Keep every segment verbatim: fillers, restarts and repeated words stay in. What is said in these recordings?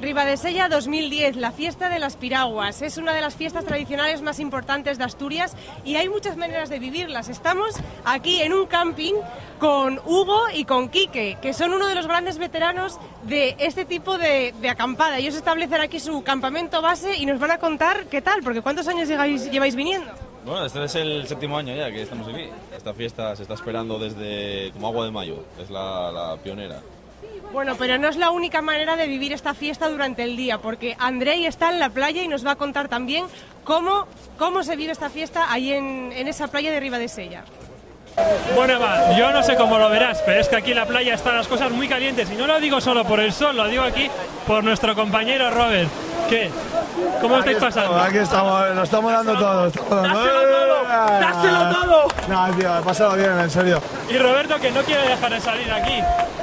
Ribadesella dos mil diez, la fiesta de las piraguas. Es una de las fiestas tradicionales más importantes de Asturias y hay muchas maneras de vivirlas. Estamos aquí en un camping con Hugo y con Quique, que son uno de los grandes veteranos de este tipo de, de acampada. Ellos establecen aquí su campamento base y nos van a contar qué tal, porque ¿cuántos años lleváis, lleváis viniendo? Bueno, este es el séptimo año ya que estamos aquí. Esta fiesta se está esperando desde como agua de mayo, es la, la pionera. Bueno, pero no es la única manera de vivir esta fiesta durante el día, porque Andrei está en la playa y nos va a contar también cómo, cómo se vive esta fiesta ahí en, en esa playa de Ribadesella. Bueno, Eva, yo no sé cómo lo verás, pero es que aquí en la playa están las cosas muy calientes y no lo digo solo por el sol, lo digo aquí por nuestro compañero Robert. ¿Qué? ¿Cómo estáis pasando? Aquí estamos, lo estamos dando todo. Estamos dando. ¡Dáselo todo! ¡Dáselo todo! No, tío, he pasado bien, en serio. Y Roberto, que no quiere dejar de salir aquí.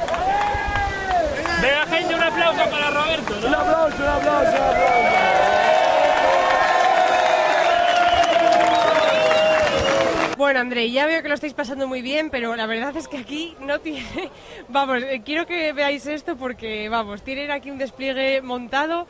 Venga, gente, un aplauso para Roberto, ¿no? Un aplauso, un aplauso, un aplauso. Bueno, Andrei, ya veo que lo estáis pasando muy bien, pero la verdad es que aquí no tiene... Vamos, eh, quiero que veáis esto porque, vamos, tienen aquí un despliegue montado.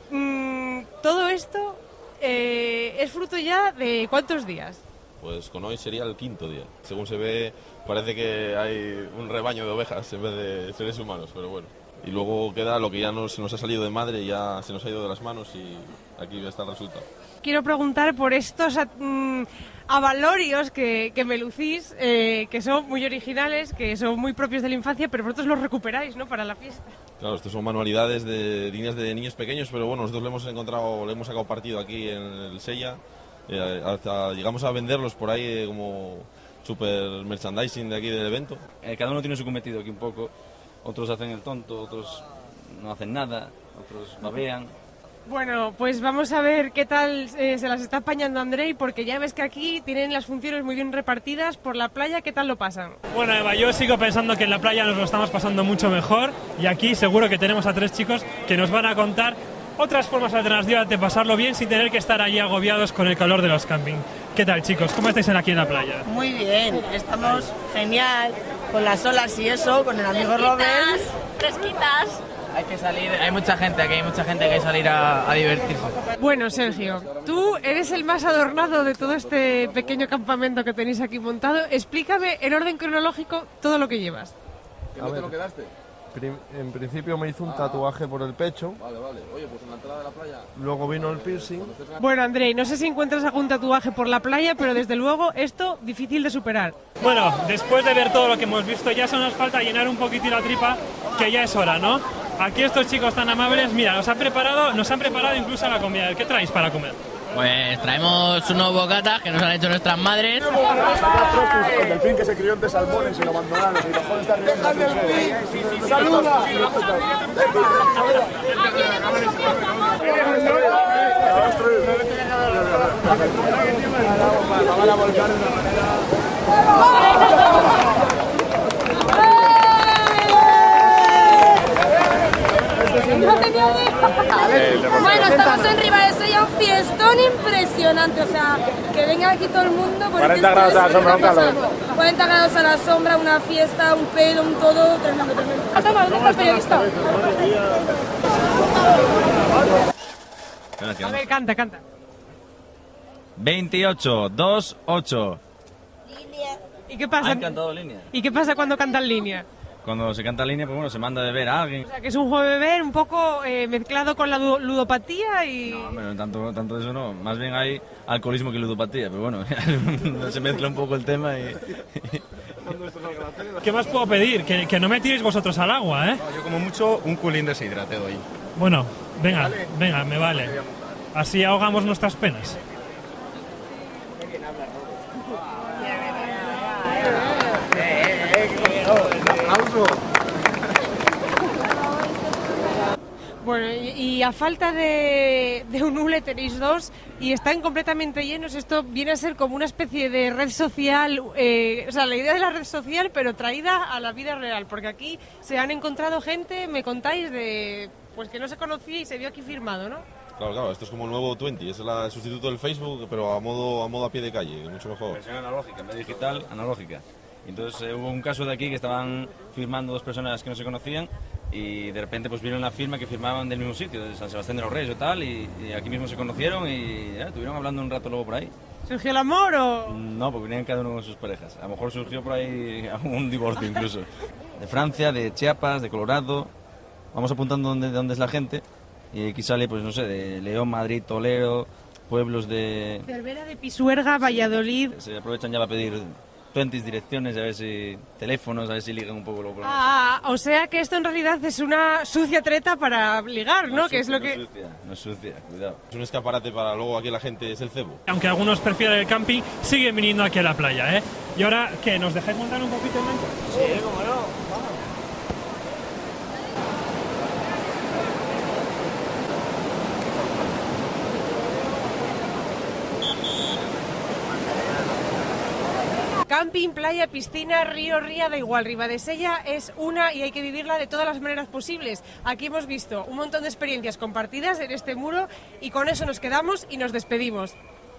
Mm, todo esto eh, es fruto ya de ¿cuántos días? Pues con hoy sería el quinto día. Según se ve, parece que hay un rebaño de ovejas en vez de seres humanos, pero bueno. Y luego queda lo que ya nos, nos ha salido de madre, ya se nos ha ido de las manos y aquí está el resultado. Quiero preguntar por estos mm, avalorios que, que me lucís, eh, que son muy originales, que son muy propios de la infancia, pero vosotros los recuperáis, ¿no?, para la fiesta. Claro, estos son manualidades de líneas de niños pequeños, pero bueno, nosotros le hemos encontrado, le hemos sacado partido aquí en el Sella, eh, hasta llegamos a venderlos por ahí eh, como super merchandising de aquí del evento. Eh, cada uno tiene su cometido aquí un poco. Otros hacen el tonto, otros no hacen nada, otros babean. Bueno, pues vamos a ver qué tal eh, se las está apañando Andrei, porque ya ves que aquí tienen las funciones muy bien repartidas por la playa. ¿Qué tal lo pasan? Bueno, Eva, yo sigo pensando que en la playa nos lo estamos pasando mucho mejor y aquí seguro que tenemos a tres chicos que nos van a contar otras formas alternativas de pasarlo bien sin tener que estar allí agobiados con el calor de los camping. ¿Qué tal, chicos? ¿Cómo estáis aquí en la playa? Muy bien, estamos genial, con las olas y eso, con el amigo Robert. Fresquitas. Hay que salir, hay mucha gente aquí, hay mucha gente que hay que salir a, a divertirse. Bueno, Sergio, tú eres el más adornado de todo este pequeño campamento que tenéis aquí montado. Explícame en orden cronológico todo lo que llevas. ¿Qué no te lo quedaste? En principio me hizo un tatuaje por el pecho. Vale, vale. Oye, pues en la entrada de la playa... Luego vino el piercing. Bueno, Andrei, no sé si encuentras algún tatuaje por la playa, pero desde luego esto difícil de superar. Bueno, después de ver todo lo que hemos visto, ya solo nos falta llenar un poquito la tripa, que ya es hora, ¿no? Aquí estos chicos tan amables, mira, nos han preparado, nos han preparado incluso la comida. ¿Qué traéis para comer? Pues traemos unos bocatas que nos han hecho nuestras madres. El delfín que se crió entre salmones y lo abandonaron y los jóvenes están riendo. ¡Saluda! Bueno, estamos en Ribadesella, un fiestón impresionante, o sea, que venga aquí todo el mundo. cuarenta grados a la sombra, un calor. cuarenta grados a la sombra, una fiesta, un pelo, un todo, tremendo, tremendo. Ah, toma, ¿dónde está el periodista? A ver, canta, canta. veintiocho, dos, ocho. ¿Y qué pasa? Han cantado línea. ¿Y qué pasa cuando cantan línea? Cuando se canta línea, pues bueno, se manda de ver a alguien. O sea, que es un juego de beber un poco eh, mezclado con la ludopatía y... No, pero tanto, tanto de eso no. Más bien hay alcoholismo que ludopatía, pero bueno, se mezcla un poco el tema y... ¿Qué más puedo pedir? Que, que no me tiréis vosotros al agua, ¿eh? No, yo como mucho un culín deshidrate doy. Bueno, venga, venga, me vale. Así ahogamos nuestras penas. Bueno, y, y a falta de, de un hule tenéis dos y están completamente llenos. Esto viene a ser como una especie de red social, eh, o sea, la idea de la red social, pero traída a la vida real, porque aquí se han encontrado gente, me contáis, de pues que no se conocía y se vio aquí firmado, ¿no? Claro, claro, esto es como el nuevo veinte, es la- el sustituto del Facebook, pero a modo, a modo a pie de calle, mucho mejor. Versión analógica, en vez de digital, analógica. Entonces eh, hubo un caso de aquí que estaban firmando dos personas que no se conocían y de repente pues vieron la firma que firmaban del mismo sitio, de San Sebastián de los Reyes o tal, y, y aquí mismo se conocieron y ya, estuvieron hablando un rato luego por ahí. ¿Surgió el amor o...? No, porque venían cada uno con sus parejas. A lo mejor surgió por ahí un divorcio incluso. De Francia, de Chiapas, de Colorado. Vamos apuntando dónde, dónde es la gente. Y aquí sale, pues no sé, de León, Madrid, Toledo, pueblos de... Cervera de Pisuerga, Valladolid... Se aprovechan ya para pedir veinte direcciones, a ver si... teléfonos, a ver si ligan un poco luego. Ah, o sea que esto en realidad es una sucia treta para ligar, ¿no? No que es es lo sucia, que... no es sucia, no es sucia, cuidado. Es un escaparate para luego aquí la gente, es el cebo. Aunque algunos prefieren el camping, siguen viniendo aquí a la playa, ¿eh? Y ahora, ¿qué? ¿Nos dejáis montar un poquito en lancha? Sí, cómo no, vamos. Camping, playa, piscina, río, ría, da igual. Ribadesella es una y hay que vivirla de todas las maneras posibles. Aquí hemos visto un montón de experiencias compartidas en este muro y con eso nos quedamos y nos despedimos.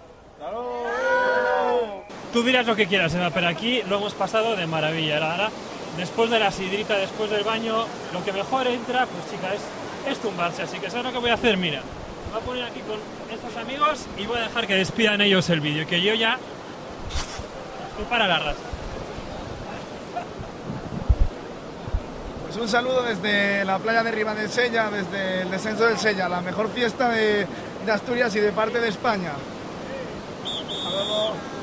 Tú dirás lo que quieras, Eva, pero aquí lo hemos pasado de maravilla. Ahora, después de la sidrita, después del baño, lo que mejor entra, pues chica, es, es tumbarse. Así que ¿sabes lo que voy a hacer? Mira, voy a poner aquí con estos amigos y voy a dejar que despidan ellos el vídeo, que yo ya... estoy para la raza. Pues un saludo desde la playa de Ribadesella, desde el descenso del Sella, la mejor fiesta de, de Asturias y de parte de España. Hasta luego.